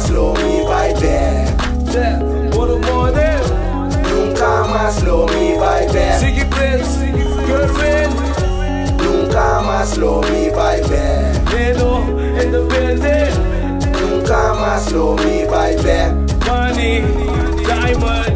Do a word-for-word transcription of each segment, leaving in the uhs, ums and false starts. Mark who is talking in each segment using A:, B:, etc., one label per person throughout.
A: más lo mi vai back. Nunca más lo mi vai back.
B: Siggy Prince, Girlfriend.
A: Nunca más lo mi vai back.
B: Neno in the building.
A: Nunca más lo mi vai back.
B: Money, diamond.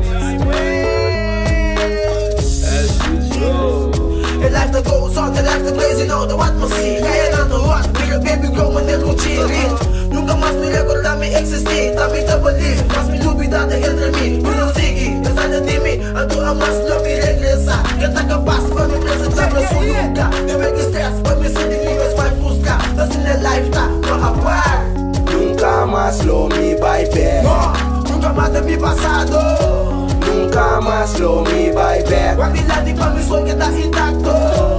C: The life that goes on, the life that crazy, know the what must see. Kaya na to what, real baby grow man del chilling. Nunca más me recuerda mi existir, también te believe. Más mi lubida de entre mí, tú no sigue. Desde de mí, a tu amas lo mi regresa. Que está capaz, para mi presentar no soy nunca. Debe que stress, para mi sin libres, para buscar. That's in the lifetime, no apart.
A: Nunca más lo mi vai back.
C: No, nunca más de mi pasado.
A: Nunca más lo mi vai back.
C: Guardilati pa' mi sueño está intacto.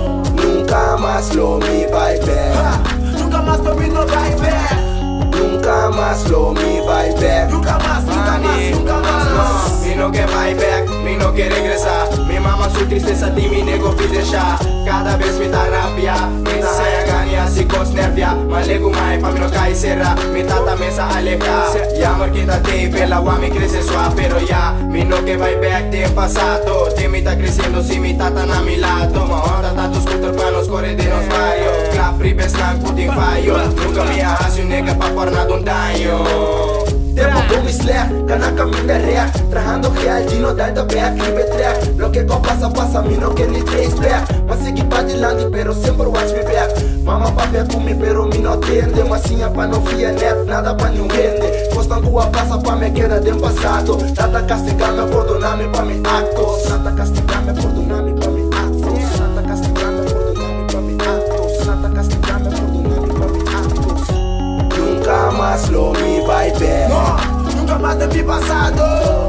A: Nunca más lo mi vai back.
C: Ha, nunca más por mí no vai back.
A: Nunca más lo mi vai back.
C: Nunca más, nunca más, nunca más.
D: No, mi no quer vai back, mi no quer regresar. Mi mama su tristeza de mi nego fi deixar. Cada vez me tá rabia, me tá raia ganha, se cos nervia. Mas lego mai pa mi no cai serra, mi tata mesa aleja. Ya marquita te pela wa mi crece sua, pero ya mi no que vai back de pasado. Te mi tá crescendo si mi tata na mi lado. Ma onda tanto scooter pa nos corre de nos vaio. Clap ribes lang puting fallo. Nunca me arrasio nega pa pornado un daño.
A: Tempo boom slack, cana caminho é ré. Trajando real, dino da da back, ribe track. Lo que co passa, passa, mi no que ni três back. Mas segui pa dilante, pero sempre watch me back. Mama pa ver com mi, pero mi no tende. Massinha pa não fia net, nada pa não rende. Costan tua passa pa me queda de passado. Tata castigar-me, perdonar-me pa mi actos. Tata castigar-me, perdonar-me pa mi actos. Tata castigar-me, perdonar-me pa mi actos. Tata castigar-me, perdonar-me pa mi actos. Nunca más lo mi vai back.
C: No, nunca más de mi pasado.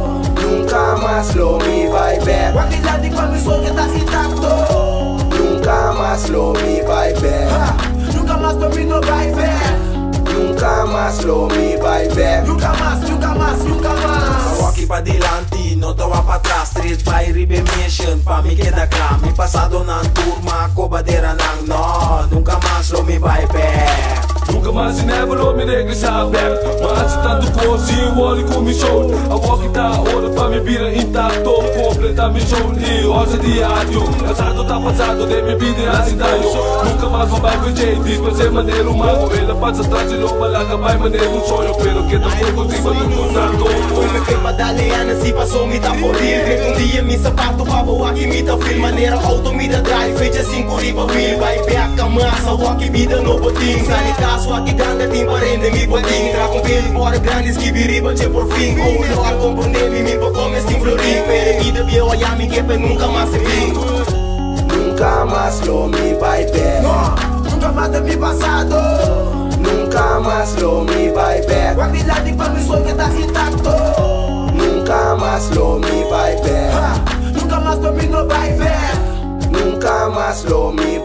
A: Nunca más lo mi vai back.
C: Guardilati pa' mi sueño está intacto.
A: Nunca más lo mi vai back.
C: Ha, nunca más por mí no vai back.
A: Nunca más lo mi vai back.
C: Nunca más, nunca más, nunca más.
E: Aqui pra dilante, não tô lá pra trás. Street by Ribe Mission, pa mi queda cá. Mi passado na turma, cobadeira nang nó. Nunca mais lo mi vai back.
B: Nunca mais e never lo me regressar back. Mas tanto cozinho, olho com mi show. A walk tá hora pra me vira intacto. Completa mi show e rosa diário. Passado tá passado, de mi vida é assim daí. Nunca mais vou vai com J D, mas é maneiro mago. Ela passa atrás de novo, malaga vai maneiro um sonho. Pero que tampoco consigo no contrato.
D: Me fez madaleana, se passou me tá for real. Vê um dia me sapato pra voar que me tá feel. Maneira auto me dá drive, feita cinco riba wheel. Vai back a massa, walk me dá no botim. Sanita sua que ganda tem parende me botim. Tra com bill, bora grandes que viriba de por fim. Oh Lord, compreende me pra comer sem florir. Pero me dá bio a me que nunca mais se vim.
A: Nunca más lo mi vai back.
C: No, nunca más de mi pasado.
A: Nunca más lo mi vai back.
C: Guardilati pa' mi sueño está intacto.
A: Nunca más lo mi vai back.
C: Ha, nunca más por mí no vai back.
A: Nunca más lo mi